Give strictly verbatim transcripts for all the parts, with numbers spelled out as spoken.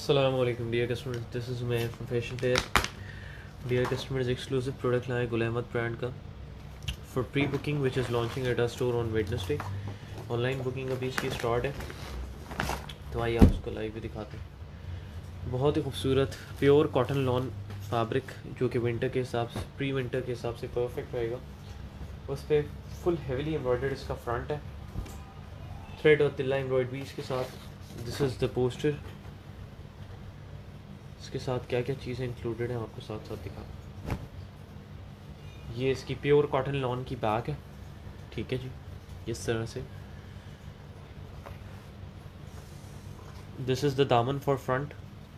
Assalamualaikum dear customers, this is Umair from Fashion Fair. Dear customers, exclusive product लाए Gul Ahmed brand का for pre-booking which is launching at our store on Wednesday. Online booking अभी इसकी start है, तो आइए आप उसको लाइव भी दिखाते हैं। बहुत ही खूबसूरत प्योर कॉटन लॉन फैब्रिक जो कि विंटर के हिसाब से प्री विंटर के हिसाब से परफेक्ट रहेगा। उस पर फुल हेवीली एम्ब्रॉयडर्ड इसका फ्रंट है, थ्रेड और तिल्ला एम्ब्रॉयडरी इसके साथ। This is the poster. इसके साथ क्या क्या चीज़ें इंक्लूडेड हैं आपको साथ साथ दिखा। ये इसकी प्योर कॉटन लॉन की बैग है, ठीक है जी, इस तरह से। This is the daman for front,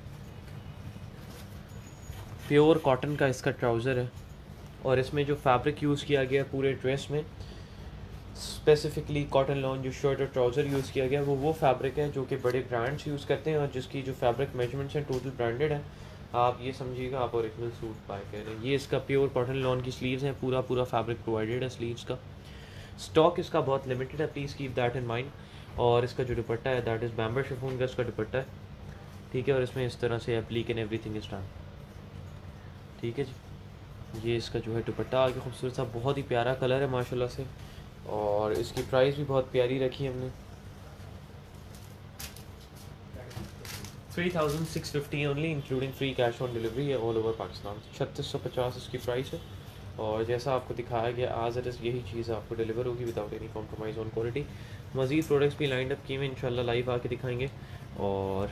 pure cotton का इसका ट्राउज़र है। और इसमें जो फैब्रिक यूज़ किया गया पूरे ड्रेस में, स्पेसिफिकली कॉटन लॉन जो शर्ट और ट्राउज़र यूज़ किया गया वो वो फैब्रिक है जो कि बड़े ब्रांड्स यूज़ करते हैं और जिसकी जो फैब्रिक मेजरमेंट्स हैं टोटल ब्रांडेड है। आप ये समझिएगा आप ओरिजिनल सूट बाय कर रहे हैं। ये इसका प्योर कॉटन लॉन की स्लीव्स हैं, पूरा पूरा फैब्रिक प्रोवाइडेड है स्लीव्स का। स्टॉक इसका बहुत लिमिटेड है, please keep that in mind. और इसका जो दुपट्टा है दैट इज़ बैम्बर शिफॉन का इसका दुपट्टा है, ठीक है। और इसमें इस तरह से applique and everything is done, ठीक है जी। ये इसका जो है दुपट्टा आगे खूबसूरत सा, बहुत ही प्यारा कलर है माशाल्लाह से। और इसकी प्राइस भी बहुत प्यारी रखी है हमने, three thousand six fifty only including free cash on delivery है ऑल ओवर पाकिस्तान। छत्तीस सौ पचास इसकी प्राइस है। और जैसा आपको दिखाया गया आज इट इज़ यही चीज़ आपको डिलीवर होगी without any compromise on quality. मज़ीद प्रोडक्ट्स भी लाइंड अप किए हुए इंशाल्लाह लाइव आके दिखाएंगे। और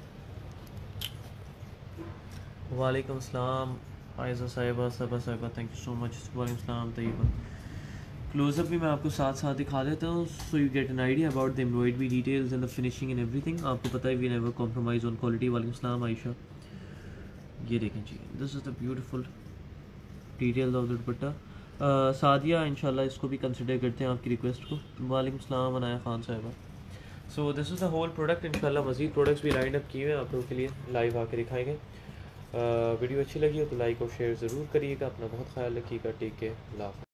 वालेकुम अस्सलाम आयज़ा साहिबा, सबा साहिबा, थैंक यू सो मच। वालेकुम अस्सलाम तैयबा। क्लोजअप भी मैं आपको साथ साथ दिखा देता हूँ, so you get an idea about the embroidery details and the finishing and everything. आपको पता है we never compromise on quality. वालेकुम अस्सलाम आयशा। ये देखें जी, this is the beautiful detail of the dupatta. Sadia इंशाल्लाह इसको भी कंसिडर करते हैं आपकी रिक्वेस्ट को। वालेकुम अस्सलाम अनाया खान साहिबा। So this is the whole product. इंशाल्लाह मज़ीद प्रोडक्ट्स भी लाइन अप किए हुए हैं आप लोगों के लिए, लाइव आके दिखाएंगे। वीडियो अच्छी लगी हो तो लाइक और शेयर ज़रूर करिएगा। अपना बहुत ख्याल रखिएगा। टेक केयर, अल्लाह हाफ़िज़।